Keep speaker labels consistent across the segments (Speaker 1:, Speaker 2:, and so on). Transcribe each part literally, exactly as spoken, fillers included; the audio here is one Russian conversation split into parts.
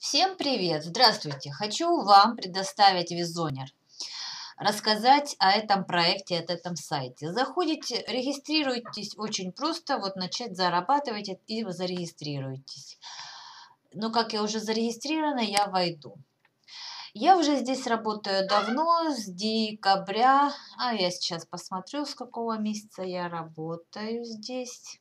Speaker 1: Всем привет! Здравствуйте! Хочу вам предоставить Визонер, рассказать о этом проекте, о этом сайте. Заходите, регистрируйтесь очень просто, вот начать зарабатывать и зарегистрируйтесь. Но как я уже зарегистрирована, я войду. Я уже здесь работаю давно, с декабря, а я сейчас посмотрю, с какого месяца я работаю здесь.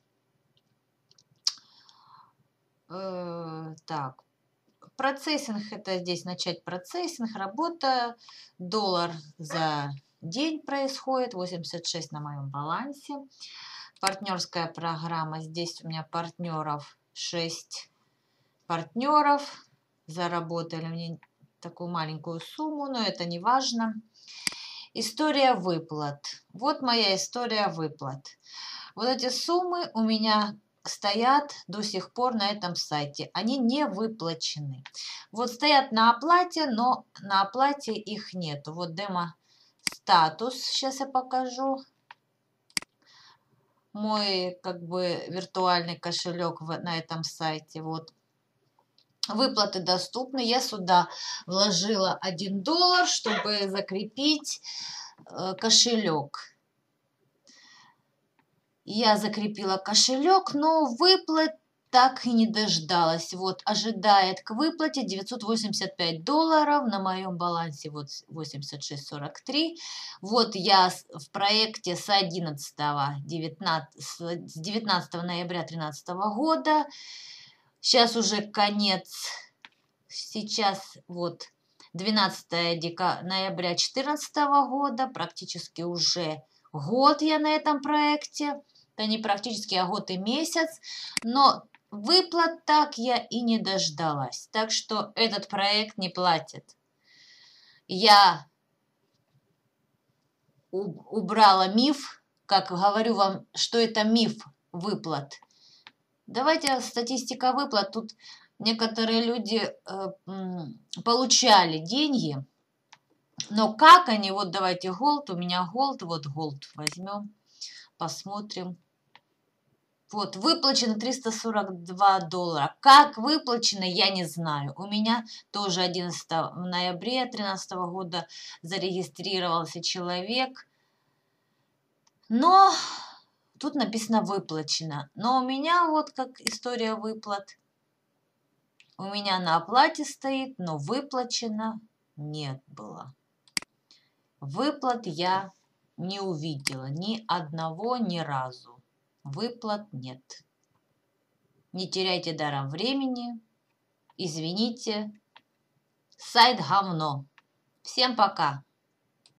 Speaker 1: Э, так. Процессинг, это здесь начать процессинг, работа, доллар за день происходит, восемьдесят шесть на моем балансе. Партнерская программа, здесь у меня партнеров шесть партнеров, заработали мне такую маленькую сумму, но это не важно. История выплат, вот моя история выплат. Вот эти суммы у меня стоят до сих пор на этом сайте. Они не выплачены. Вот стоят на оплате, но на оплате их нету. Вот демо-статус. Сейчас я покажу. Мой как бы виртуальный кошелек на этом сайте. Вот. Выплаты доступны. Я сюда вложила один доллар, чтобы закрепить кошелек. Я закрепила кошелек, но выплат так и не дождалась. Вот ожидает к выплате девятьсот восемьдесят пять долларов. На моем балансе вот восемьдесят шесть сорок три. Вот я в проекте с одиннадцатого, девятнадцатого, с девятнадцатого ноября две тысячи тринадцатого года. Сейчас уже конец. Сейчас вот двенадцатого ноября две тысячи четырнадцатого года. Практически уже год я на этом проекте. Это не практически, а год и месяц. Но выплат так я и не дождалась. Так что этот проект не платит. Я убрала миф. Как говорю вам, что это миф выплат. Давайте статистика выплат. Тут некоторые люди э, получали деньги. Но как они? Вот давайте голд. У меня голд. Вот голд возьмем. Посмотрим. Вот, выплачено триста сорок два доллара. Как выплачено, я не знаю. У меня тоже одиннадцатого ноября две тысячи тринадцатого года зарегистрировался человек. Но тут написано выплачено. Но у меня вот как история выплат. У меня на оплате стоит, но выплачено нет было. Выплат я не увидела ни одного, ни разу. Выплат нет. Не теряйте даром времени. Извините. Сайт говно. Всем пока.